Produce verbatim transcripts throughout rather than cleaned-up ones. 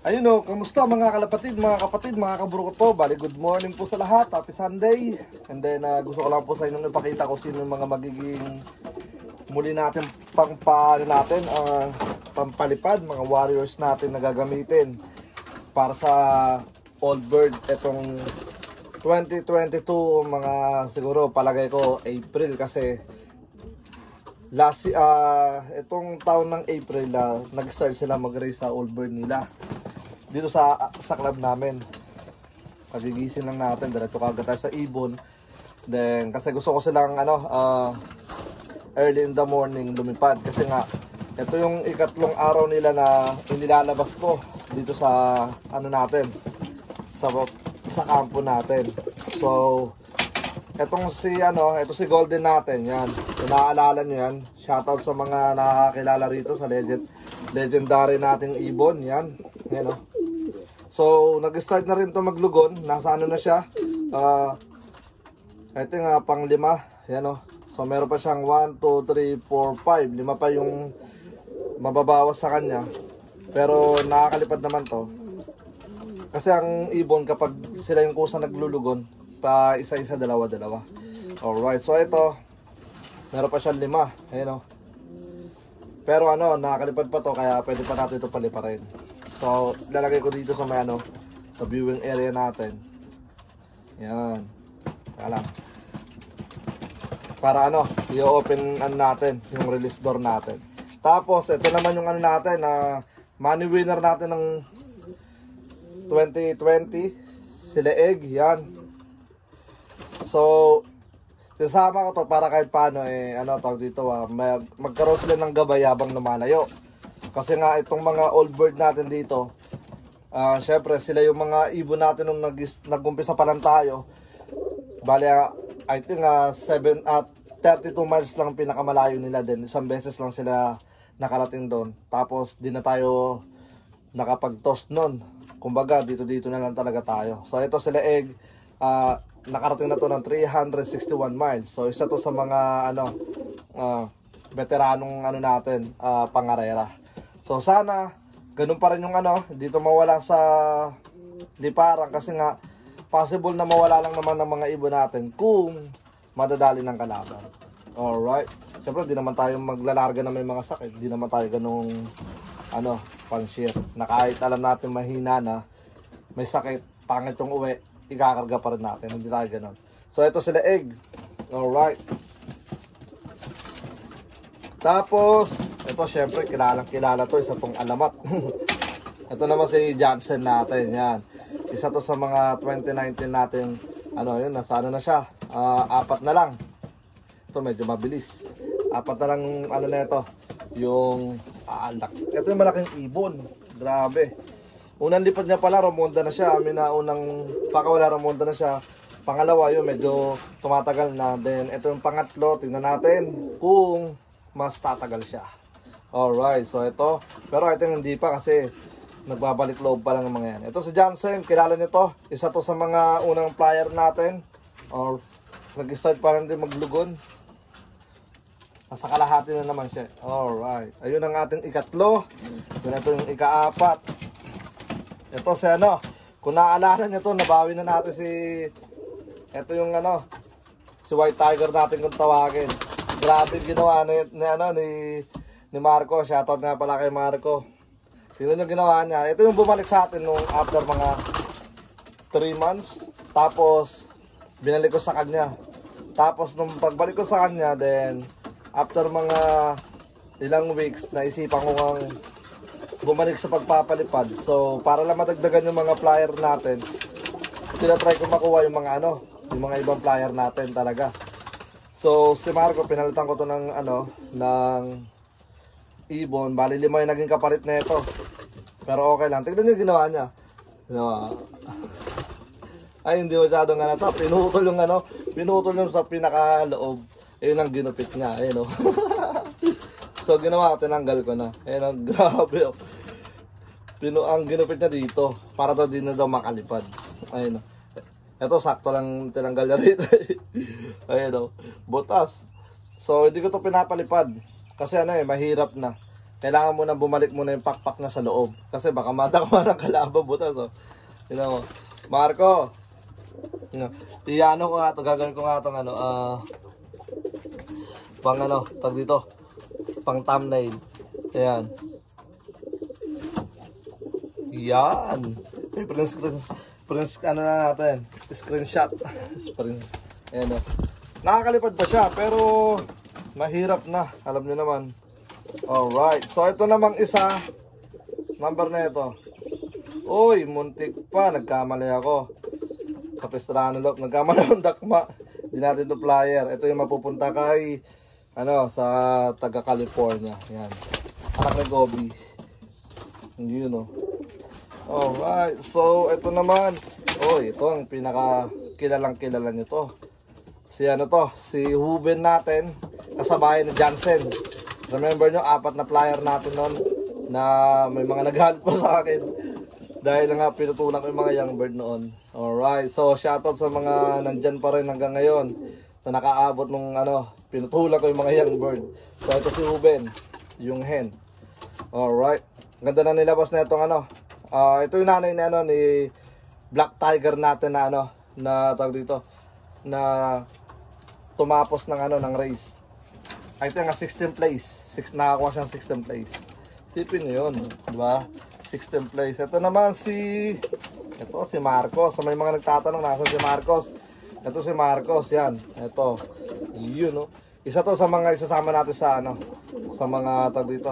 Ayun o, kamusta mga kalapatid, mga kapatid, mga kaburo ko to. Bali, good morning po sa lahat. Happy Sunday. And then, uh, gusto ko lang po sa inyo ipakita ko sino yung mga magiging muli natin pang paano natin, uh, pampalipad, mga warriors natin na gagamitin para sa Old Bird. Itong twenty twenty-two, mga siguro palagay ko April kasi last, uh, itong taon ng April, uh, nag-start sila mag-race sa Old Bird nila dito sa sa club namin. Pagigising lang natin, diretso kagad tayo sa ibon. Then kasi gusto ko silang ano uh, early in the morning lumipad kasi nga ito yung ikatlong araw nila na inilalabas ko dito sa ano natin sa sa kampo natin. So etong si ano, ito si Golden natin, yan. Inaalala niyo yan. Shoutout sa mga nakakilala rito sa legend legendary nating ibon, yan. Yan oh. So, nag-start na rin to maglugon. Nasa ano na siya? Uh, I think uh, pang lima. Yan o. So, meron pa siyang one, two, three, four, five. Lima pa yung mababawas sa kanya. Pero nakakalipad naman to. Kasi ang ibon kapag sila yung kusa naglulugon, pa isa-isa, dalawa-dalawa. Alright. So, ito. Meron pa siyang lima. Ayan o. Pero ano, nakakalipad pa to. Kaya pwede pa natin ito paliparin. So, lalagay ko dito sa may ano, sa viewing area natin. Yan. Kaya lang. Para ano, i-open ano natin, yung release door natin. Tapos, ito naman yung ano natin, na uh, money winner natin ng twenty twenty. Sila egg, yan. So, sasama ko to para kahit paano, eh, ano, tawag dito, ah, mag magkaroon sila ng gabay habang lumalayo. Kasi nga itong mga old bird natin dito, uh, syempre sila yung mga ibon natin nung nag-umpisa pa lang tayo. Bali, uh, I think uh, seven at thirty-two miles lang pinakamalayo nila din. Isang beses lang sila nakarating doon. Tapos di na tayo nakapag-toss noon. Kumbaga dito-dito na lang talaga tayo. So ito sila egg, uh, nakarating na to ng three hundred sixty-one miles. So isa to sa mga ano, uh, veteranong ano natin, uh, pangarera. So sana ganun pa rin yung ano, dito mawala sa liparan kasi nga possible na mawala lang naman ng mga ibon natin kung madadali ng kalaban. Alright. Siyempre di naman tayo maglalarga na may mga sakit. Di naman tayo ganung ano, pang-share. Na kahit alam natin mahina na may sakit, pangit yung uwi, ikakarga pa rin natin. Hindi tayo ganun. So ito sila egg. Alright. Tapos ito syempre kilalang kilala to, isa tong alamat. Ito naman si Johnson natin, yan. Isa to sa mga twenty nineteen natin, ano yun, nasa ano na siya, uh, apat na lang. Ito medyo mabilis. Apat na lang ano na ito, yung aalak. Ito yung malaking ibon, grabe. Unang lipad niya pala, rumonda na siya. Amin na unang pakawala, rumonda na siya. Pangalawa yun, medyo tumatagal na. Then ito yung pangatlo, tingnan natin kung mas tatagal siya. Alright, so ito. Pero I think hindi pa kasi nagbabalik loob pa lang ng mga yan. Ito si Johnson, kilala nyo to. Isa to sa mga unang flyer natin. Or nag-start pa lang din maglugon. Nasa kalahati na naman siya. Alright, ayun ang ating ikatlo. Yun ito yung ikaapat. Ito si ano, kung naaalala nyo to, nabawi na natin si, ito yung ano, si White Tiger natin kung tawagin. Grabe ginawa ni, ni, ano, ni, ni Marco. Shoutout nga pala kay Marco. Sino yung ginawa niya? Ito yung bumalik sa atin nung after mga three months. Tapos, binalik ko sa kanya. Tapos, nung pagbalik ko sa kanya, then, after mga ilang weeks, naisipan ko ngang bumalik sa pagpapalipad. So, para lang madagdagan yung mga flyer natin, tinatry ko makuha yung mga ano, yung mga ibang flyer natin talaga. So, si Marco, pinalitan ko to ng, ano, ng ibon. Bali, lima yung naging kapalit na ito. Pero okay lang. Tignan yung ginawa niya. Ginawa. Ay, hindi masyadong ano to. Pinutol yung, ano, pinutol yung sa pinakaloob. Ayun ang ginupit niya. Ayun, oh. So, ginawa ko, tinanggal ko na. Ayun, oh, grabe, oh. Pinu ang ginupit niya dito. Para daw din na daw makalipad. Ayun, oh. Ito, sakto lang tinanggal niya rito. Ayun o, butas. So, hindi ko to pinapalipad. Kasi ano eh, mahirap na. kailangan mo na bumalik muna yung pakpak na sa loob. Kasi baka madakma ng kalaban butas. Oh. You know, Marco, you know, tiyano ko nga ito, gagawin ko nga itong ano, uh, pang ano, tag dito, pang thumbnail. Ayan. Yan. May print screen, print, ano na natin, screenshot. Print, ayan o. Nakakalipad pa siya, pero mahirap na, alam nyo naman. Alright, so ito namang isa, number na ito. Uy, muntik pa, nagkamali ako. Kapistrano lock, nagkamali akong dakma. Hindi natin ito flyer. Ito yung mapupunta kay, ano, sa taga California. Yan, anak ni Gobi. Yun o. Alright, so ito naman. Uy, ito ang pinaka kilalang kilala nyo to. Si ano to, si Ruben natin, kasabay ni Johnson. Remember nyo, apat na flyer natin noon na may mga naghalit pa sa akin. Dahil nga pinutunan ko yung mga young bird noon. Alright, so shoutout sa mga nandyan pa rin hanggang ngayon. Sa nakaabot nung ano, pinutulan ko yung mga young bird. So ito si Ruben, yung hen. Alright, ganda na nilabas na itong ano. Uh, ito yung nanay ni, ano, ni Black Tiger natin na ano, na tawag dito, na tumapos ng ano, ng race. I think nga sixteenth place. Six, nakakuha siyang sixteenth place. Sipin nyo yun, diba? sixteenth place. Ito naman si, ito si Marcos. So may mga nagtatanong, nasa si Marcos. Ito si Marcos, yan. Ito, yun, no? Isa to sa mga isasama natin sa ano, sa mga tag dito,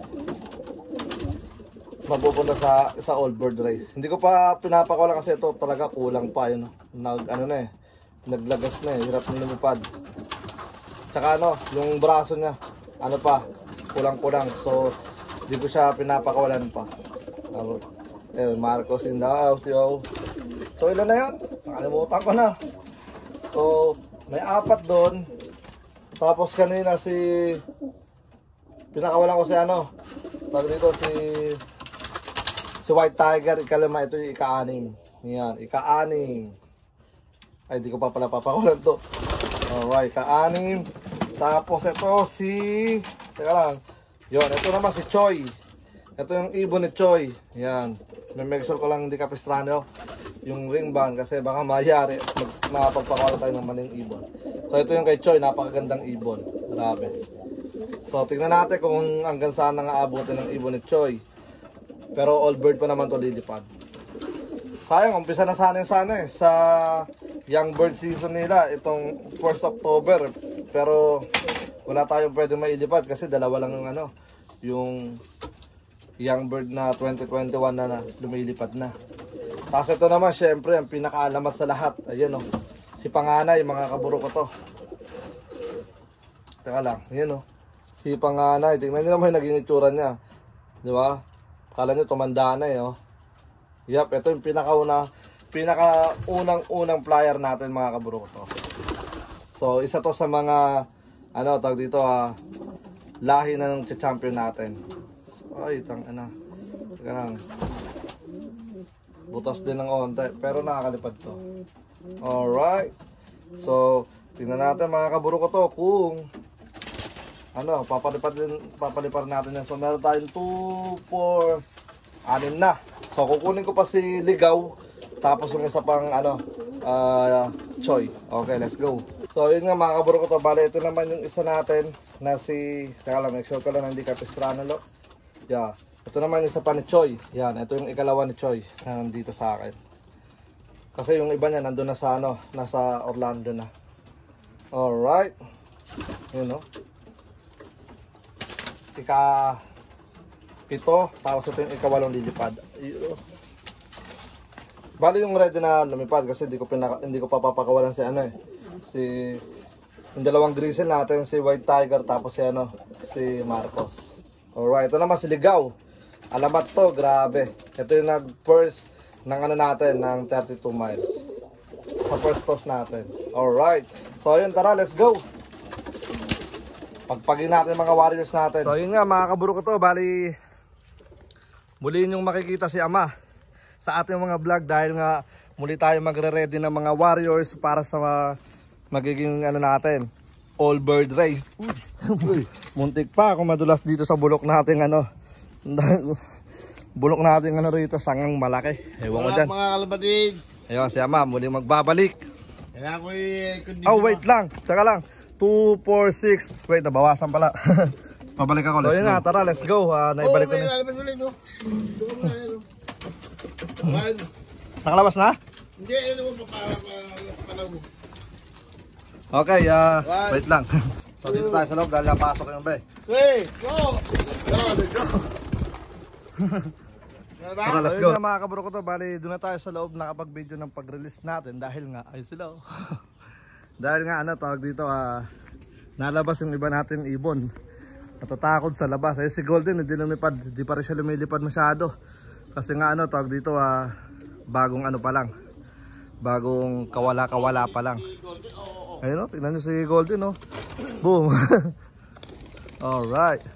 mapupunta sa sa old bird race. Hindi ko pa pinapakulang kasi ito talaga kulang pa yun. Nag ano na eh. Naglagas na eh. Hirap na lumipad. Tsaka ano, yung braso niya, ano pa, kulang-kulang. So, hindi ko siya pinapakawalan pa. Eh, Marcos in the house, yo. So, ilan na yun? Nakalimutan ko na. So, may apat doon. Tapos kanina si, pinakawalan ko si ano, tawag dito si, si White Tiger, ikalima, ito yung ika-anim. Yan, ika-anim. Ay, di ko pa pala papakawalan to. Alright, ika-anim. Tapos ito si, teka lang, yun, ito naman si Choi. Ito yung ibon ni Choi. Yan, may make sure ko lang hindi kapistrano yung ring band kasi baka mayari makapagpakawala tayo ng maling ibon. So ito yung kay Choi, napakagandang ibon. Grabe. So tingnan natin kung hanggang saan nga aabutin ng ibon ni Choi. Pero all bird pa naman to lilipad. Sayang, umpisa na sana sana eh sa young bird season nila itong first October. Pero wala tayong pwede mailipad kasi dalawa lang yung ano, yung young bird na twenty twenty-one na, na lumilipad na. Tapos ito naman syempre ang pinakaalamat sa lahat. Ayan oh, si Panganay, mga kaburo ko to. Teka lang, ayan oh, si Panganay. Tingnan nyo naman yung naging itsura niya, di ba? Kala nyo tumanda na eh oh. Yep, ito yung pinakauna, pinakaunang-unang flyer natin mga kaburo ko to. So isa to sa mga ano tawag dito ah, lahi na ng champion natin. So, ay tang ana. Teka lang. Butas din ng onte pero nakakalipad to. Alright. So tingnan natin mga kaburo ko to kung ano, papalipad din, papalipad natin yan. So meron tayong two, four, anim na. So kukunin ko pa si Ligaw. Tapos yung isa pang ano, uh, Choi. Okay, let's go. So yun nga mga kaburo ko to. Bale, ito naman yung isa natin na si, teka lang, make sure ko lang hindi kapistrano lo. Yeah. Ito naman yung isa pa ni Choi. Yan, ito yung ikalawa ni Choi na nandito sa akin. Kasi yung iba niya nandun na sa ano, nasa Orlando na. Alright. Yun no. Ika pito, tapos ito yung ikawalong lilipad. Bali yung ready na lumipad kasi hindi ko pinaka, hindi ko papapakawalan si ano eh. Si yung dalawang grizzle natin, si White Tiger tapos si ano, si Marcos. Alright, ito naman si Ligaw. Alamat to, grabe. Ito yung nag-first ng ano natin, ng thirty-two miles. Sa first toss natin. Alright. So yun, tara, let's go. Pagpagin natin mga warriors natin. So yun nga mga kaburo ko to, bali muli yung makikita si Ama sa ating mga vlog dahil nga muli tayo magre-ready ng mga warriors para sa magiging ano natin, all bird race. Uy. Muntik pa ako madulas dito sa bulok natin ano. Bulok natin ano rito, sangang malaki. Ewan ko dyan. Mga kalabatids. Ayun, si Ama, muli magbabalik. Kaya ako eh... Oh, wait lang. Saka lang. two, four, six. Wait, nabawasan pala. Pabalik ako. So, yun nga, tara, let's go. Uh, naibalik ko na. Nakalabas na? Hindi, ano mo papalaw mo. Okay, uh, wait lang. So, dito tayo sa loob dahil napasok yung bay. Hey, go! Go, let's go! Tara, let's go. Ayun nga mga kabro ko to, bali doon na tayo sa loob nakapag-video ng pag-release natin dahil nga, ayun sila oh. Dahil nga ano, tawag dito, uh, nalabas yung iba natin ibon. Natatakot sa labas. Ayun si Golden, hindi lumipad, hindi pa rin siya lumilipad masyado. Kasi nga ano, tawag dito, uh, bagong ano pa lang. Bagong kawala-kawala pa lang. Ayun o, oh, tignan nyo si Golden oh. Boom. Alright.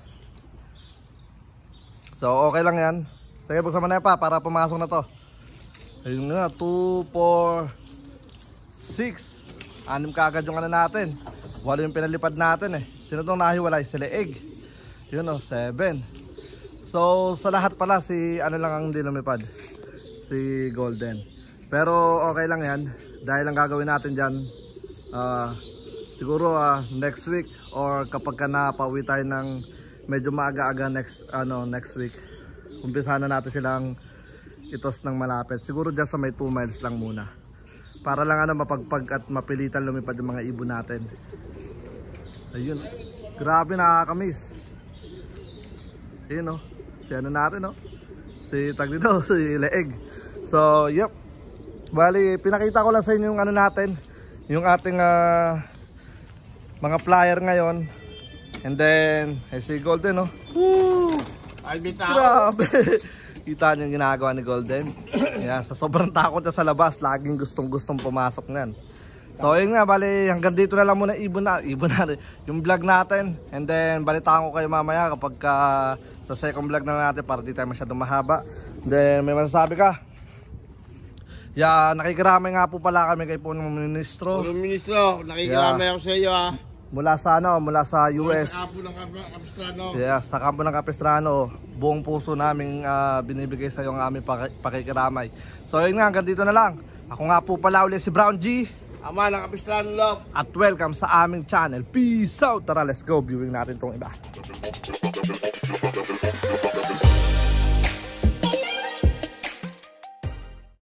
So okay lang yan. Sige, buksan mo na pa para pumasok na to. Ayun nga, two, four, six. Anim kaagad yung ano natin. Walo yung pinalipad natin eh. Sino itong nahiwalay? Si Leeg. Yun o, seven. So sa lahat pala si ano lang ang hindi lumipad, si Golden. Pero okay lang yan. Dahil ang gagawin natin dyan, uh, siguro uh, next week or kapag ka napauwi tayo ng medyo maaga-aga next, ano, next week, umpisahan na natin silang itos ng malapit. Siguro dyan sa may two miles lang muna. Para lang ano, mapagpag at mapilitan lumipad yung mga ibon natin. Ayun. Grabe, nakakamiss. Ayun o. Si ano natin o. Si tag dito, si Leeg. So, yep. Bali, pinakita ko lang sa inyo yung ano natin. Yung ating uh, mga flyer ngayon. And then, eh, si Golden o. Woo! Ay, bitaw. Grabe. Kita niyo yung ginagawa ni Golden. Yan, sa sobrang takot niya sa labas, laging gustong gustong pumasok niyan. So yun nga, bali hanggang dito na lang muna ibon na, ibon na yung vlog natin. And then balitaan ko kayo mamaya kapag ka, sa second vlog na natin para di tayo masyadong mahaba. Then may masasabi ka? Yeah, nakikiramay nga po pala kami kay Punong Ministro. Punong Ministro, nakikiramay yeah. ako sa iyo ah. Mula sa ano, mula sa U S. Sa kampo ng Capistrano. Yeah, sa kampo ng Capistrano. Buong puso naming uh, binibigay sa iyo ang aming pakikiramay. So yun nga, hanggang dito na lang. Ako nga po pala ulit si Brown G. Ama ng Capistrano Lock. At welcome sa aming channel. Peace out. Tara, let's go. Viewing natin tong iba.